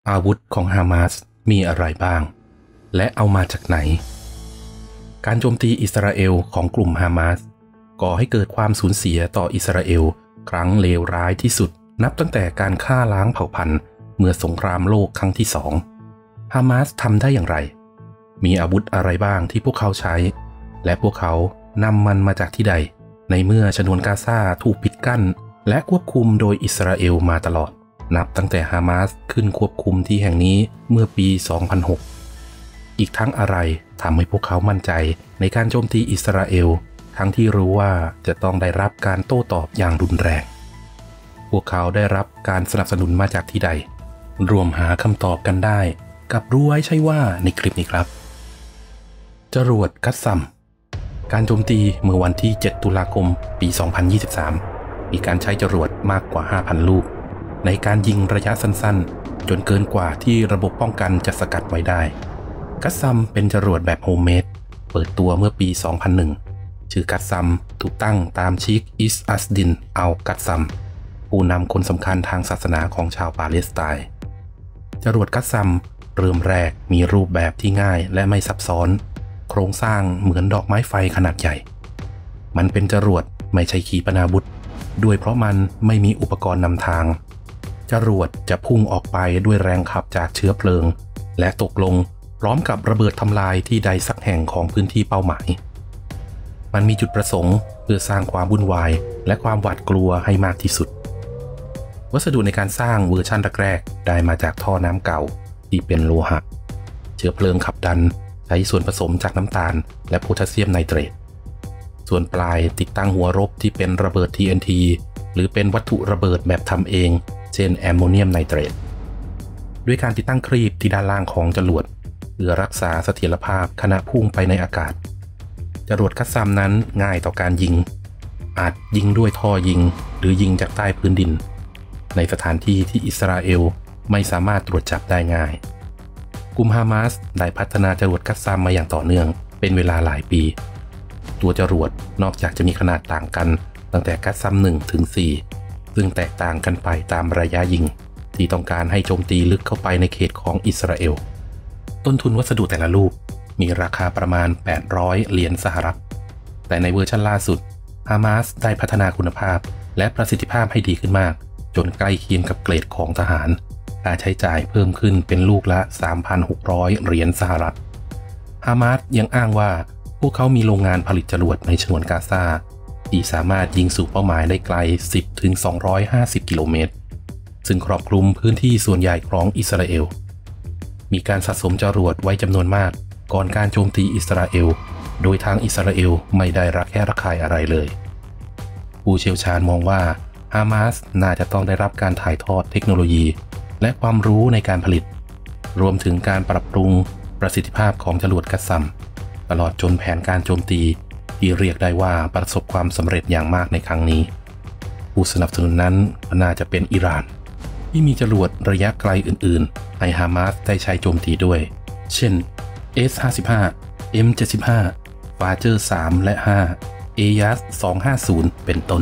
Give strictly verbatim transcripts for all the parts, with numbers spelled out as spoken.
อาวุธของฮามาสมีอะไรบ้างและเอามาจากไหนการโจมตีอิสราเอลของกลุ่มฮามาสก่อให้เกิดความสูญเสียต่ออิสราเอลครั้งเลวร้ายที่สุดนับตั้งแต่การฆ่าล้างเผ่าพันธุ์เมื่อสงครามโลกครั้งที่สองฮามาสทำได้อย่างไรมีอาวุธอะไรบ้างที่พวกเขาใช้และพวกเขานำมันมาจากที่ใดในเมื่อฉนวนกาซาถูกปิดกั้นและควบคุมโดยอิสราเอลมาตลอดนับตั้งแต่ฮามาสขึ้นควบคุมที่แห่งนี้เมื่อปี สองพันหก อีกทั้งอะไรทำให้พวกเขามั่นใจในการโจมตีอิสราเอลทั้งที่รู้ว่าจะต้องได้รับการโต้ตอบอย่างรุนแรงพวกเขาได้รับการสนับสนุนมาจากที่ใดรวมหาคำตอบกันได้กับรู้ไว้ใช่ว่าในคลิปนี้ครับจรวดกัสซัมการโจมตีเมื่อวันที่เจ็ดตุลาคมปี สองพันยี่สิบสาม มีการใช้จรวดมากกว่า ห้าพัน ลูกในการยิงระยะสั้นๆจนเกินกว่าที่ระบบป้องกันจะสกัดไว้ได้กัสซัมเป็นจรวดแบบโฮมเมดเปิดตัวเมื่อปี สองพันหนึ่ง ชื่อกัสซัมถูกตั้งตามชีคอิสอัสดินอัลกัสซัมผู้นำคนสำคัญทางศาสนาของชาวปาเลสไตน์จรวดกัสซัมเริ่มแรกมีรูปแบบที่ง่ายและไม่ซับซ้อนโครงสร้างเหมือนดอกไม้ไฟขนาดใหญ่มันเป็นจรวดไม่ใช่ขีปนาวุธด้วยเพราะมันไม่มีอุปกรณ์นำทางจรวดจะพุ่งออกไปด้วยแรงขับจากเชื้อเพลิงและตกลงพร้อมกับระเบิดทำลายที่ใดสักแห่งของพื้นที่เป้าหมายมันมีจุดประสงค์เพื่อสร้างความวุ่นวายและความหวาดกลัวให้มากที่สุดวัสดุในการสร้างเวอร์ชันแรกๆได้มาจากท่อน้ำเก่าที่เป็นโลหะเชื้อเพลิงขับดันใช้ส่วนผสมจากน้ำตาลและโพแทสเซียมไนเตรตส่วนปลายติดตั้งหัวรบที่เป็นระเบิด ที เอ็น ที หรือเป็นวัตถุระเบิดแบบทำเองเช่นแอมโมเนียมไนเตรตด้วยการติดตั้งครีบที่ด้านล่างของจรวดเพื่อรักษาเสถียรภาพขณะพุ่งไปในอากาศจรวดกัสซัมนั้นง่ายต่อการยิงอาจยิงด้วยท่อยิงหรือยิงจากใต้พื้นดินในสถานที่ที่อิสราเอลไม่สามารถตรวจจับได้ง่ายกลุ่มฮามาสได้พัฒนาจรวดกัสซัมมาอย่างต่อเนื่องเป็นเวลาหลายปีตัวจรวดนอกจากจะมีขนาดต่างกันตั้งแต่กัสซัมหนึ่งถึงสี่ซึ่งแตกต่างกันไปตามระยะยิงที่ต้องการให้โจมตีลึกเข้าไปในเขตของอิสราเอลต้นทุนวัสดุแต่ละลูกมีราคาประมาณแปดร้อยเหรียญสหรัฐแต่ในเวอร์ชันล่าสุดฮามาสได้พัฒนาคุณภาพและประสิทธิภาพให้ดีขึ้นมากจนใกล้เคียงกับเกรดของทหารค่าใช้จ่ายเพิ่มขึ้นเป็นลูกละ สามพันหกร้อย เหรียญสหรัฐฮามาสยังอ้างว่าพวกเขามีโรงงานผลิตจรวดในฉนวนกาซาที่สามารถยิงสู่เป้าหมายได้ไกล สิบถึงสองร้อยห้าสิบ กิโลเมตรซึ่งครอบคลุมพื้นที่ส่วนใหญ่ของอิสราเอลมีการสะสมจรวดไว้จำนวนมากก่อนการโจมตีอิสราเอลโดยทางอิสราเอลไม่ได้ระแคะระคายอะไรเลยผู้เชี่ยวชาญมองว่าฮามาสน่าจะต้องได้รับการถ่ายทอดเทคโนโลยีและความรู้ในการผลิตรวมถึงการปรับปรุงประสิทธิภาพของจรวดกัสซัมตลอดจนแผนการโจมตีที่เรียกได้ว่าประสบความสำเร็จอย่างมากในครั้งนี้ผู้สนับสนุนนั้นน่าจะเป็นอิหร่านที่มีจรวดระยะไกลอื่นๆให้ฮามาสได้ใช้โจมตีด้วยเช่น เอส ห้าสิบห้า เอ็ม เจ็ดสิบห้า ฟาเจอร์ สาม และ ห้า เอ ยัส สองห้าศูนย์ เป็นต้น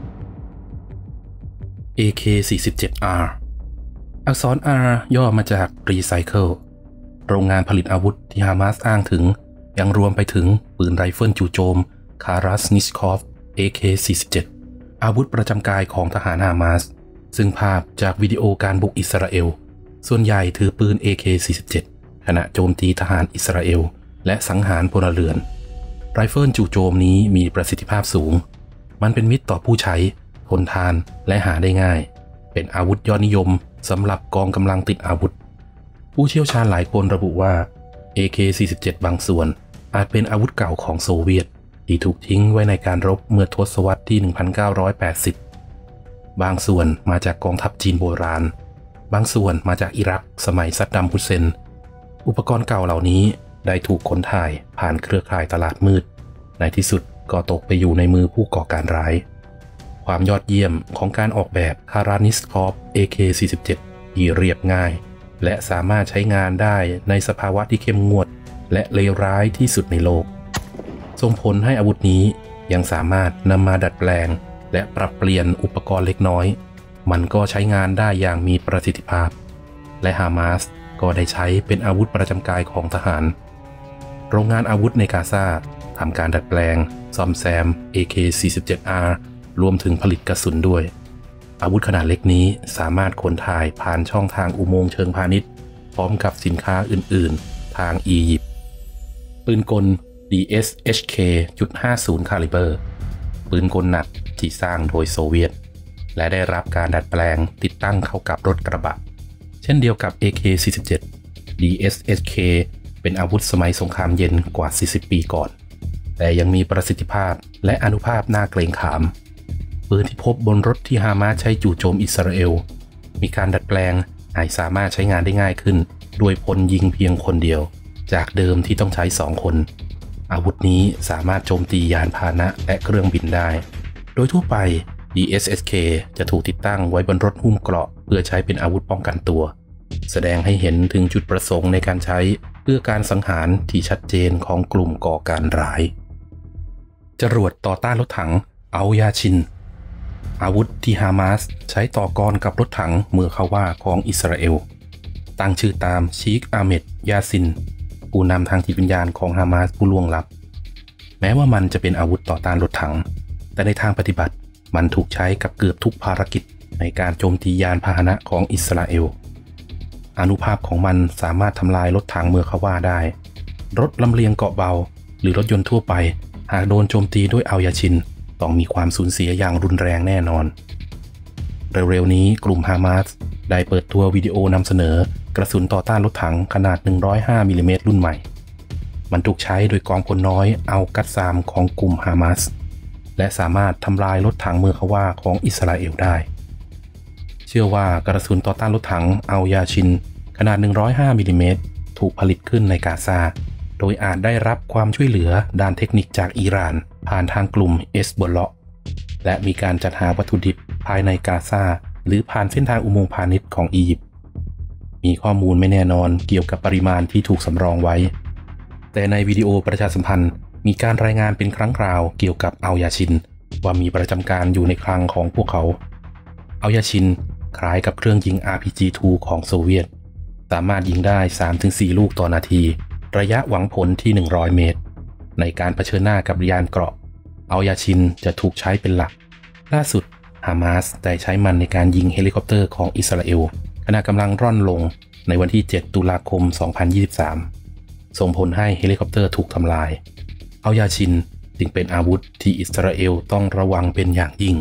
เอ เค สี่สิบเจ็ด อาร์ อักษร R ย่อมาจาก Recycle โรงงานผลิตอาวุธที่ฮามาสอ้างถึงยังรวมไปถึงปืนไรเฟิลจู่โจม Kalashnikov เอ เค สี่สิบเจ็ด อาวุธประจำกายของทหารฮามาสซึ่งภาพจากวิดีโอการบุกอิสราเอลส่วนใหญ่ถือปืน เอ เค สี่สิบเจ็ด ขณะโจมตีทหารอิสราเอลและสังหารพลเรือนไรเฟิลจู่โจมนี้มีประสิทธิภาพสูงมันเป็นมิตรต่อผู้ใช้ทนทานและหาได้ง่ายเป็นอาวุธยอดนิยมสำหรับกองกำลังติดอาวุธผู้เชี่ยวชาญหลายคนระบุว่า เอ เค สี่สิบเจ็ด บางส่วนอาจเป็นอาวุธเก่าของโซเวียตที่ถูกทิ้งไว้ในการรบเมื่อทศวรรษที่ หนึ่งพันเก้าร้อยแปดสิบ บางส่วนมาจากกองทัพจีนโบราณบางส่วนมาจากอิรักสมัยซัดดัมฮุสเซนอุปกรณ์เก่าเหล่านี้ได้ถูกขนถ่ายผ่านเครือข่ายตลาดมืดในที่สุดก็ตกไปอยู่ในมือผู้ก่อการร้ายความยอดเยี่ยมของการออกแบบ Kalashnikov เอ เค สี่สิบเจ็ด ที่เรียบง่ายและสามารถใช้งานได้ในสภาวะที่เข้มงวดและเลวร้ายที่สุดในโลกส่งผลให้อาวุธนี้ยังสามารถนำมาดัดแปลงและปรับเปลี่ยนอุปกรณ์เล็กน้อยมันก็ใช้งานได้อย่างมีประสิทธิภาพและฮามาสก็ได้ใช้เป็นอาวุธประจำกายของทหารโรงงานอาวุธในกาซาทำการดัดแปลงซ่อมแซม เอ เค สี่สิบเจ็ด อาร์ รวมถึงผลิตกระสุนด้วยอาวุธขนาดเล็กนี้สามารถขนถ่ายผ่านช่องทางอุโมงค์เชิงพาณิชย์พร้อมกับสินค้าอื่นๆทางอียิปต์ปืนกล ดี เอส เอช เค จุด ห้าสิบ คาลิเบอร์ปืนกลหนักที่สร้างโดยโซเวียตและได้รับการดัดแปลงติดตั้งเข้ากับรถกระบะเช่นเดียวกับ เอ เค สี่สิบเจ็ด ดี เอส เอช เค เป็นอาวุธสมัยสงครามเย็นกว่าสี่สิบปีก่อนแต่ยังมีประสิทธิภาพและอานุภาพน่าเกรงขามปืนที่พบบนรถที่ฮามาสใช้จู่โจมอิสราเอลมีการดัดแปลงให้สามารถใช้งานได้ง่ายขึ้นด้วยพลยิงเพียงคนเดียวจากเดิมที่ต้องใช้สองคนอาวุธนี้สามารถโจมตียานพาหนะและเครื่องบินได้โดยทั่วไป ดี เอส เอช เค จะถูกติดตั้งไว้บนรถหุ้มเกราะเพื่อใช้เป็นอาวุธป้องกันตัวแสดงให้เห็นถึงจุดประสงค์ในการใช้เพื่อการสังหารที่ชัดเจนของกลุ่มก่อการร้ายจรวดต่อต้านรถถังอัลยาชินอาวุธที่ฮามาสใช้ต่อกรกับรถถังเมื่อเขาว่าของอิสราเอลตั้งชื่อตามชีคอาเมดยาซินผู้นำทางจิตวิญญาณของฮามาสผู้ล่วงลับแม้ว่ามันจะเป็นอาวุธต่อต้านรถถังแต่ในทางปฏิบัติมันถูกใช้กับเกือบทุกภารกิจในการโจมตียานพาหนะของอิสราเอลอานุภาพของมันสามารถทำลายรถถังเมื่อเขาว่าได้รถลำเลียงเกราะเบาหรือรถยนต์ทั่วไปหากโดนโจมตีด้วยอัลยาชินต้องมีความสูญเสียอย่างรุนแรงแน่นอนเร็วๆนี้กลุ่มฮามาสได้เปิดตัววิดีโอนำเสนอกระสุนต่อต้านรถถังขนาดหนึ่งร้อยห้ามิลลิเมตรรุ่นใหม่มันถูกใช้โดยกองพลน้อยอัลกัสซามของกลุ่มฮามาสและสามารถทำลายรถถังเมื่อเขาว่าของอิสราเอลได้เชื่อว่ากระสุนต่อต้านรถถังอัลยาชินขนาดหนึ่งร้อยห้ามิลลิเมตรถูกผลิตขึ้นในกาซาโดยอาจได้รับความช่วยเหลือด้านเทคนิคจากอิหร่านผ่านทางกลุ่มเอสบอลเลาะและมีการจัดหาวัตถุดิบภายในกาซาหรือผ่านเส้นทางอุโมงค์พาณิชย์ของอียิปต์มีข้อมูลไม่แน่นอนเกี่ยวกับปริมาณที่ถูกสำรองไว้แต่ในวิดีโอประชาสัมพันธ์มีการรายงานเป็นครั้งคราวเกี่ยวกับอัลยาชินว่ามีประจำการอยู่ในคลังของพวกเขาอัลยาชินคล้ายกับเครื่องยิง อาร์ พี จี ทู ของโซเวียตสามารถยิงได้ สามถึงสี่ ลูกต่อนาทีระยะหวังผลที่หนึ่งร้อยเมตรในการเผชิญหน้ากับยานเกราะอัลยาชินจะถูกใช้เป็นหลักล่าสุดฮามาสได้ใช้มันในการยิงเฮลิคอปเตอร์ของอิสราเอลขณะกำลังร่อนลงในวันที่เจ็ดตุลาคมสองพันยี่สิบสามส่งผลให้เฮลิคอปเตอร์ถูกทำลายอัลยาชินจึงเป็นอาวุธที่อิสราเอลต้องระวังเป็นอย่างยิ่ง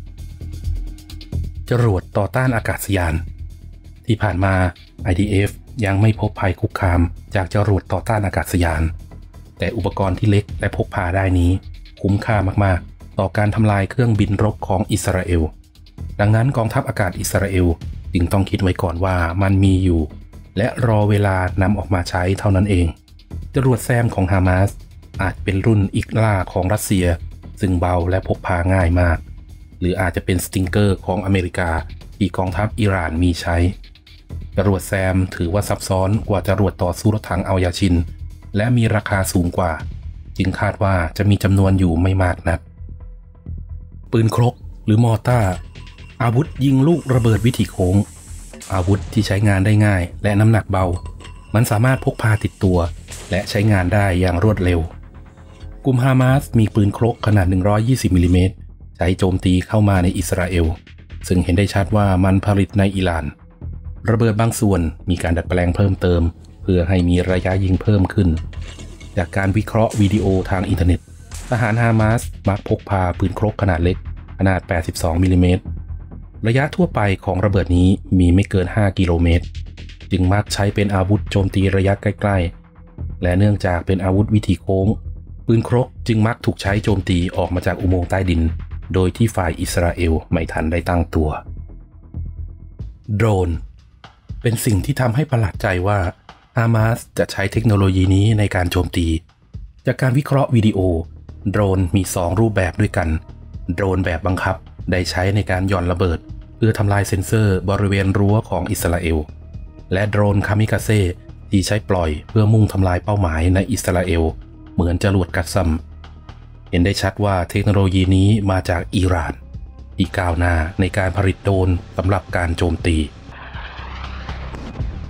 จรวดต่อต้านอากาศยานที่ผ่านมา ไอ ดี เอฟ ยังไม่พบภัยคุกคามจากจรวดต่อต้านอากาศยานแต่อุปกรณ์ที่เล็กและพกพาได้นี้คุ้มค่ามากๆต่อการทำลายเครื่องบินรบของอิสราเอลดังนั้นกองทัพอากาศอิสราเอลจึงต้องคิดไว้ก่อนว่ามันมีอยู่และรอเวลานำออกมาใช้เท่านั้นเองจรวดแซมของฮามาสอาจเป็นรุ่นอิกลาของรัสเซียซึ่งเบาและพกพาง่ายมากหรืออาจจะเป็นสติงเกอร์ของอเมริกาที่กองทัพอิหร่านมีใช้จรวดแซมถือว่าซับซ้อนกว่าจรวดต่อสู้รถถังอัลยาชินและมีราคาสูงกว่าจึงคาดว่าจะมีจำนวนอยู่ไม่มากนักปืนครกหรือมอร์ตาร์อาวุธยิงลูกระเบิดวิถีโค้งอาวุธที่ใช้งานได้ง่ายและน้ำหนักเบามันสามารถพกพาติดตัวและใช้งานได้อย่างรวดเร็วกลุ่มฮามาสมีปืนครกขนาดหนึ่งร้อยยี่สิบมิลลิเมตรใช้โจมตีเข้ามาในอิสราเอลซึ่งเห็นได้ชัดว่ามันผลิตในอิหร่านระเบิดบางส่วนมีการดัดแปลงเพิ่มเติมเพื่อให้มีระยะยิงเพิ่มขึ้นจากการวิเคราะห์วิดีโอทางอินเทอร์เน็ตทหารฮามาสมักพกพาปืนครกขนาดเล็กขนาดแปดสิบสองมิลลิเมตรระยะทั่วไปของระเบิดนี้มีไม่เกินห้ากิโลเมตรจึงมักใช้เป็นอาวุธโจมตีระยะใกล้ๆและเนื่องจากเป็นอาวุธวิถีโค้งปืนครกจึงมักถูกใช้โจมตีออกมาจากอุโมงค์ใต้ดินโดยที่ฝ่ายอิสราเอลไม่ทันได้ตั้งตัวโดรนเป็นสิ่งที่ทำให้ประหลาดใจว่าฮามาสจะใช้เทคโนโลยีนี้ในการโจมตีจากการวิเคราะห์วิดีโอโดรนมีสองรูปแบบด้วยกันโดรนแบบบังคับได้ใช้ในการหย่อนระเบิดเพื่อทำลายเซ็นเซอร์บริเวณรั้วของอิสราเอลและโดรนคามิกาเซ่ที่ใช้ปล่อยเพื่อมุ่งทำลายเป้าหมายในอิสราเอลเหมือนจรวดกัสซัมเห็นได้ชัดว่าเทคโนโลยีนี้มาจากอิหร่านที่ก้าวหน้าในการผลิตโดรนสำหรับการโจมตี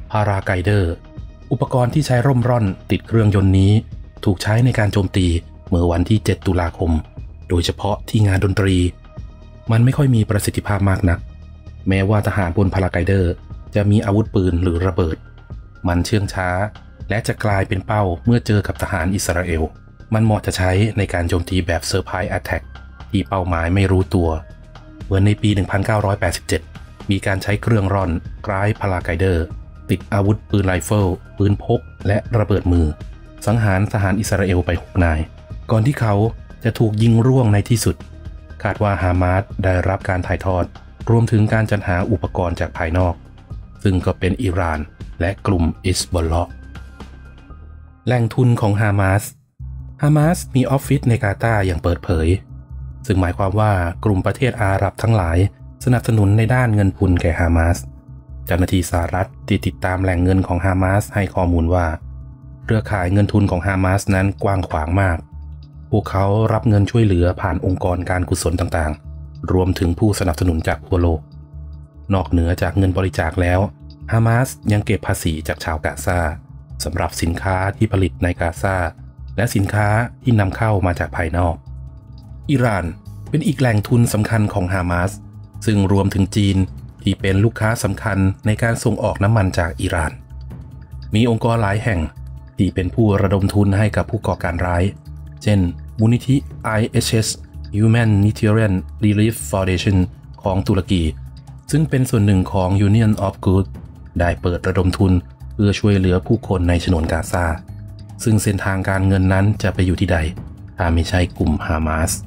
พาราไกเดอร์อุปกรณ์ที่ใช้ร่มร่อนติดเครื่องยนต์นี้ถูกใช้ในการโจมตีเมื่อวันที่เจ็ดตุลาคมโดยเฉพาะที่งานดนตรีมันไม่ค่อยมีประสิทธิภาพมากนักแม้ว่าทหารบนพาราไกเดอร์จะมีอาวุธปืนหรือระเบิดมันเชื่องช้าและจะกลายเป็นเป้าเมื่อเจอกับทหารอิสราเอลมันเหมาะจะใช้ในการโจมตีแบบเซอร์ไพรส์แอทแทคที่เป้าหมายไม่รู้ตัวเหมือนในปี หนึ่งพันเก้าร้อยแปดสิบเจ็ด มีการใช้เครื่องร่อนคล้ายพาราไกเดอร์ติดอาวุธปืนไรเฟิลปืนพกและระเบิดมือสังหารทหารอิสราเอลไปหกนายก่อนที่เขาจะถูกยิงร่วงในที่สุดคาดว่าฮามาสได้รับการถ่ายทอดรวมถึงการจัดหาอุปกรณ์จากภายนอกซึ่งก็เป็นอิหร่านและกลุ่มอิสบอลเลาะห์แหล่งทุนของฮามาสฮามาสมีออฟฟิศในกาตาร์อย่างเปิดเผยซึ่งหมายความว่ากลุ่มประเทศอาหรับทั้งหลายสนับสนุนในด้านเงินทุนแก่ฮามาสเจ้าหน้าที่สหรัฐที่ติดตามแหล่งเงินของฮามาสให้ข้อมูลว่าเครือข่ายเงินทุนของฮามาสนั้นกว้างขวางมากพวกเขารับเงินช่วยเหลือผ่านองค์กรการกุศลต่างๆรวมถึงผู้สนับสนุนจากทั่วโลกนอกเหนือจากเงินบริจาคแล้วฮามาสยังเก็บภาษีจากชาวกาซาสำหรับสินค้าที่ผลิตในกาซาและสินค้าที่นำเข้ามาจากภายนอกอิหร่านเป็นอีกแหล่งทุนสำคัญของฮามาสซึ่งรวมถึงจีนที่เป็นลูกค้าสำคัญในการส่งออกน้ำมันจากอิหร่านมีองค์กรหลายแห่งที่เป็นผู้ระดมทุนให้กับผู้ก่อการร้ายเช่นมูลนิธิ ไอ เอช เอส Humanitarian Relief Foundation ของตุรกีซึ่งเป็นส่วนหนึ่งของ Union of Good ได้เปิดระดมทุนเพื่อช่วยเหลือผู้คนในฉนวนกาซาซึ่งเส้นทางการเงินนั้นจะไปอยู่ที่ใดถ้าไม่ใช่กลุ่มฮามาส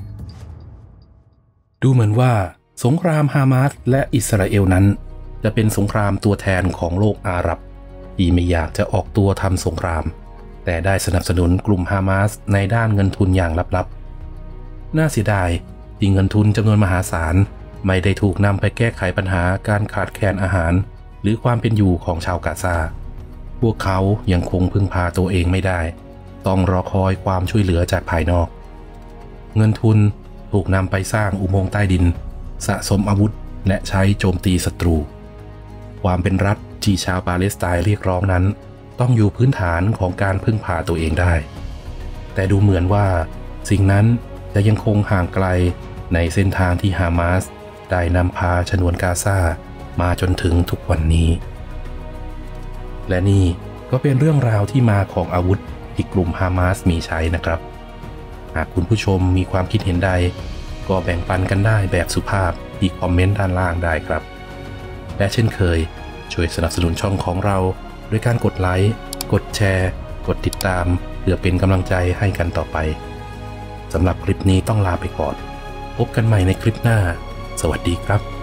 ดูเหมือนว่าสงครามฮามาสและอิสราเอลนั้นจะเป็นสงครามตัวแทนของโลกอาหรับที่ไม่อยากจะออกตัวทำสงครามแต่ได้สนับสนุนกลุ่มฮามาสในด้านเงินทุนอย่างลับๆน่าเสียดายที่เงินทุนจำนวนมหาศาลไม่ได้ถูกนำไปแก้ไขปัญหาการขาดแคลนอาหารหรือความเป็นอยู่ของชาวกาซาพวกเขายังคงพึ่งพาตัวเองไม่ได้ต้องรอคอยความช่วยเหลือจากภายนอกเงินทุนถูกนำไปสร้างอุโมงค์ใต้ดินสะสมอาวุธและใช้โจมตีศัตรูความเป็นรัฐที่ชาวปาเลสไตน์เรียกร้องนั้นต้องอยู่พื้นฐานของการพึ่งพาตัวเองได้แต่ดูเหมือนว่าสิ่งนั้นจะยังคงห่างไกลในเส้นทางที่ฮามาสได้นำพาฉนวนกาซามาจนถึงทุกวันนี้และนี่ก็เป็นเรื่องราวที่มาของอาวุธที่กลุ่มฮามาสมีใช้นะครับหากคุณผู้ชมมีความคิดเห็นใดก็แบ่งปันกันได้แบบสุภาพที่คอมเมนต์ด้านล่างได้ครับและเช่นเคยช่วยสนับสนุนช่องของเราด้วยการกดไลค์กดแชร์กดติดตามเพื่อเป็นกำลังใจให้กันต่อไปสำหรับคลิปนี้ต้องลาไปก่อนพบกันใหม่ในคลิปหน้าสวัสดีครับ